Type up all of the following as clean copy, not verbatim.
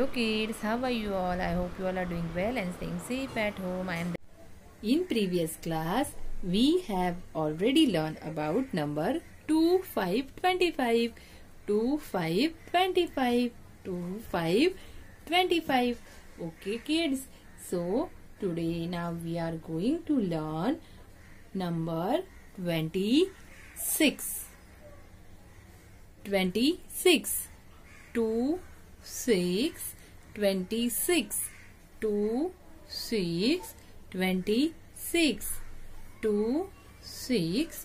kids, how are you all? I hope you all are doing well and staying safe at home. In previous class, we have already learned about number 2, 5, 25. 2, 5, 25. 2, 5, 25. Okay kids, so today now we are going to learn number 26. 26. 2, 6, 26. 2, 6, 26. 2, 6,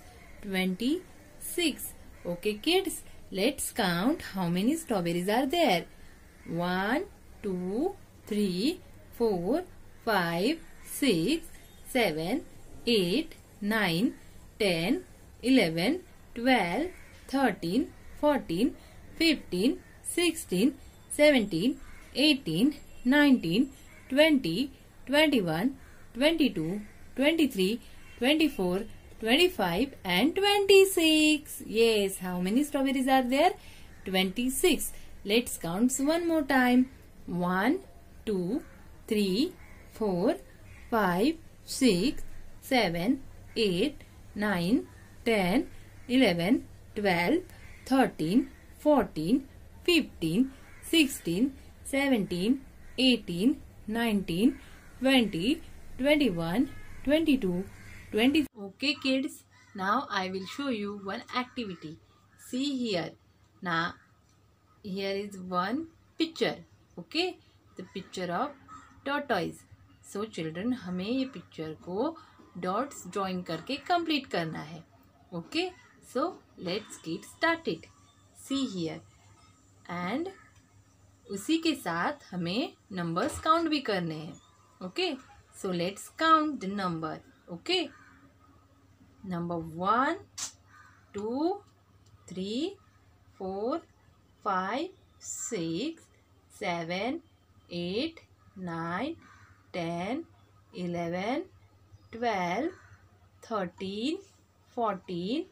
26. Okay kids, let's count how many strawberries are there. 1, 2, 3, 4, 5, 6, 7, 8, 9, 10, 11, 12, 13, 14, 15, 16, 17, 18, 19, 20, 21, 22, 23, 24, 25 and 26. Yes, how many strawberries are there? 26. Let's count one more time. 1, 2, 3, 4, 5, 6, 7, 8, 9, 10, 11, 12, 13, 14, 15, 16, 17, 18, 19, 20, 21, 22, 24. Okay kids, now I will show you one activity. See here. Now here is one picture. Okay, the picture of tortoise. So children, हमें ये picture को dots drawing करके complete करना है. Okay, so let's get started. See here. And उसी के साथ हमें numbers count भी करने हैं. Okay, so let's count the number. Okay, number 1, 2, 3, 4, 5, 6, 7, 8, 9, 10, 11, 12, 13, 14,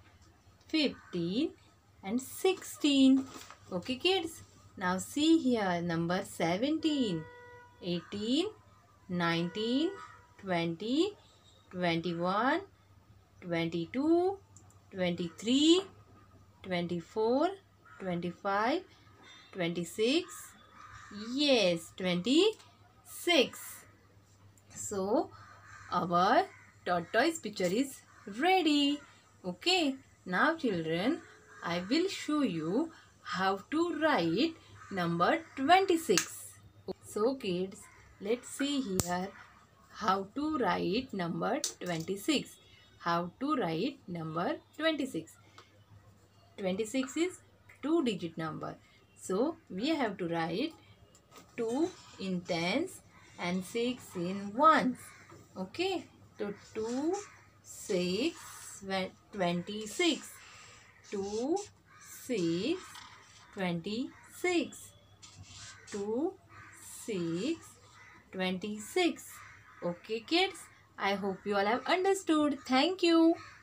15 and 16. Okay kids, now see here number 17, 18, 19, 20, 21, 22, 23, 24, 25, 26. Yes, 26. So our tortoise picture is ready. Okay, now children, I will show you how to write number 26. So kids, let's see here how to write number 26. How to write number 26. 26 is 2-digit number. So we have to write 2 in tens and 6 in ones. Okay. So 2, 6, 26. 2, 6, 26. 2, 6, 26. Okay kids, I hope you all have understood. Thank you.